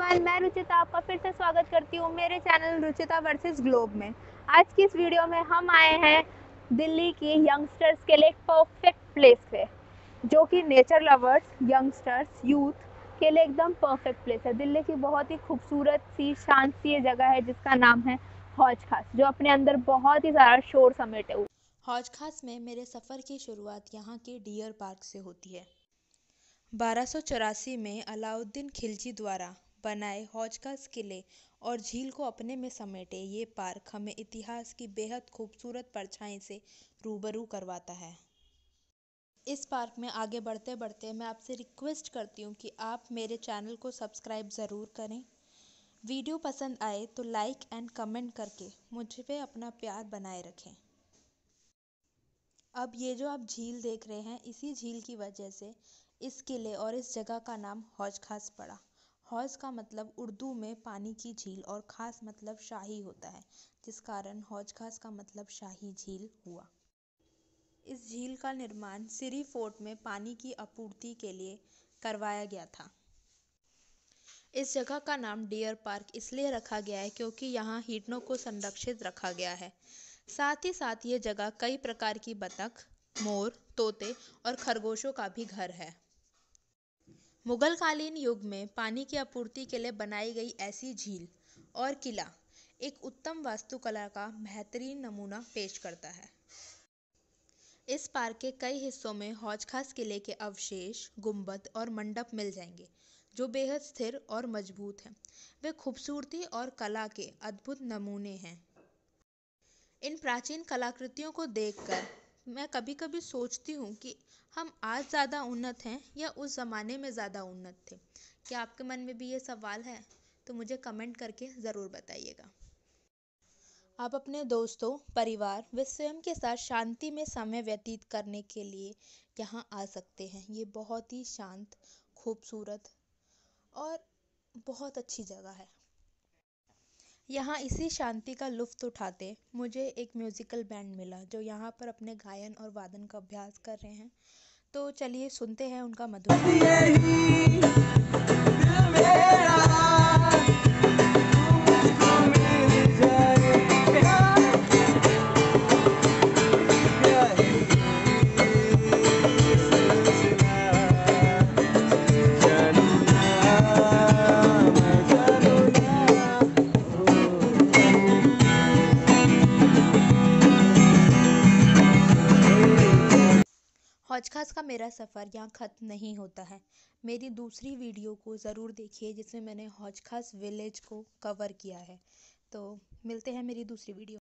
Everyone, मैं रुचिता आपका फिर से स्वागत करती हूँ मेरे चैनल रुचिता वर्सेस ग्लोब में। आज की इस वीडियो में हम आए हैं दिल्ली की यंगस्टर्स के लिए एक परफेक्ट प्लेस पे, जो कि नेचर लवर्स, यंगस्टर्स, यूथ के लिए एकदम परफेक्ट प्लेस है। दिल्ली की बहुत ही खूबसूरत सी शांत सी ये जगह है जिसका नाम है हौज खास, जो अपने अंदर बहुत ही ज़्यादा शोर समेटे हुए। हौज खास में मेरे सफ़र की शुरुआत यहाँ के डियर पार्क से होती है। 1284 में अलाउद्दीन खिलजी द्वारा बनाए हौज खास किले और झील को अपने में समेटे ये पार्क हमें इतिहास की बेहद खूबसूरत परछाई से रूबरू करवाता है। इस पार्क में आगे बढ़ते बढ़ते मैं आपसे रिक्वेस्ट करती हूँ कि आप मेरे चैनल को सब्सक्राइब ज़रूर करें। वीडियो पसंद आए तो लाइक एंड कमेंट करके मुझ पे अपना प्यार बनाए रखें। अब ये जो आप झील देख रहे हैं, इसी झील की वजह से इस किले और इस जगह का नाम हौज खास पड़ा। हौज का मतलब उर्दू में पानी की झील और खास मतलब शाही होता है, जिस कारण हौज खास का मतलब शाही झील हुआ। इस झील का निर्माण सिरी फोर्ट में पानी की आपूर्ति के लिए करवाया गया था। इस जगह का नाम डियर पार्क इसलिए रखा गया है क्योंकि यहाँ हिरणों को संरक्षित रखा गया है। साथ ही साथ ये जगह कई प्रकार की बतख, मोर, तोते और खरगोशों का भी घर है। मुगल कालीन युग में पानी की आपूर्ति के लिए बनाई गई ऐसी झील और किला एक उत्तम वास्तुकला का बेहतरीन नमूना पेश करता है। इस पार्क के कई हिस्सों में हौज खास किले के अवशेष, गुंबद और मंडप मिल जाएंगे, जो बेहद स्थिर और मजबूत हैं। वे खूबसूरती और कला के अद्भुत नमूने हैं। इन प्राचीन कलाकृतियों को देखकर मैं कभी कभी सोचती हूँ कि हम आज ज़्यादा उन्नत हैं या उस ज़माने में ज़्यादा उन्नत थे। क्या आपके मन में भी ये सवाल है? तो मुझे कमेंट करके ज़रूर बताइएगा। आप अपने दोस्तों, परिवार व स्वयं के साथ शांति में समय व्यतीत करने के लिए यहाँ आ सकते हैं। ये बहुत ही शांत, खूबसूरत और बहुत अच्छी जगह है। यहाँ इसी शांति का लुत्फ़ उठाते मुझे एक म्यूज़िकल बैंड मिला, जो यहाँ पर अपने गायन और वादन का अभ्यास कर रहे हैं। तो चलिए सुनते हैं उनका मधुर। हौज खास का मेरा सफ़र यहाँ ख़त्म नहीं होता है। मेरी दूसरी वीडियो को ज़रूर देखिए, जिसमें मैंने हौज खास विलेज को कवर किया है। तो मिलते हैं मेरी दूसरी वीडियो।